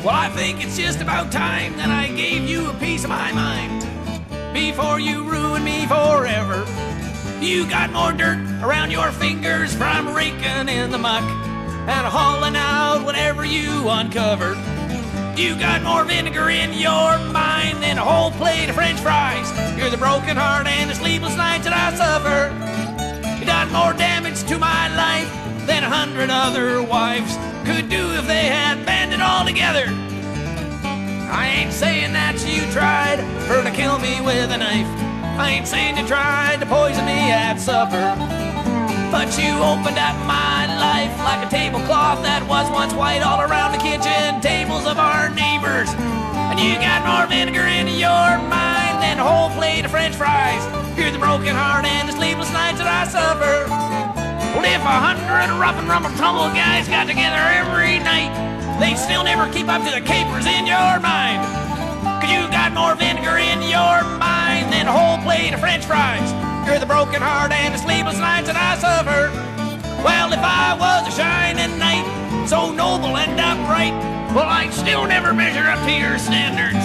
Well, I think it's just about time that I gave you a piece of my mind before you ruin me forever. You got more dirt around your fingers from raking in the muck and hauling out whatever you uncovered. You got more vinegar in your mind than a whole plate of French fries. You're the broken heart and the sleepless nights that I suffer. You done more damage to my life than 100 other wives could do if they had banded all together. I ain't saying that you tried for to kill me with a knife. I ain't saying you tried to poison me at supper. But you opened up my life like a tablecloth that was once white all around the kitchen tables of our neighbors. And you got more vinegar in your mind than a whole plate of French fries. You're the broken heart and the sleepless nights that I suffer. Well, if 100 rough and rumble tumble guys got together every night, they'd still never keep up to the capers in your mind. 'Cause you got more vinegar in your mind than a whole plate of French fries. You're the broken heart and the sleepless nights that I suffer. Well, if I was a shining knight, so noble and upright, well, I'd still never measure up to your standards.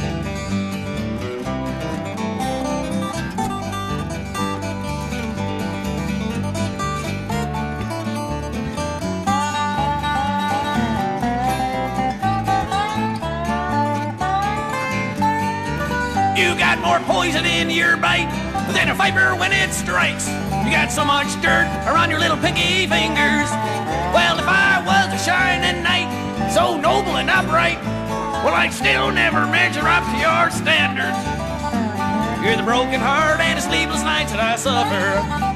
You got more poison in your bite than a viper when it strikes. You got so much dirt around your little pinky fingers. Well, if I was a shining knight, so noble and upright, well, I'd still never measure up to your standards. You're the broken heart and the sleepless nights that I suffer.